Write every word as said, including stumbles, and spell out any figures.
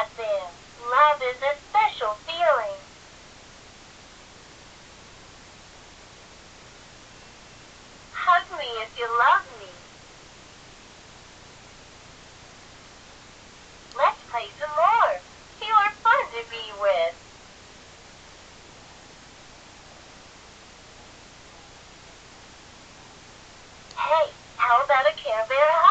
got them. Love is a special feeling. Hug me if you love me. Let's play some more. You are fun to be with. Hey, how about a Care Bear hug?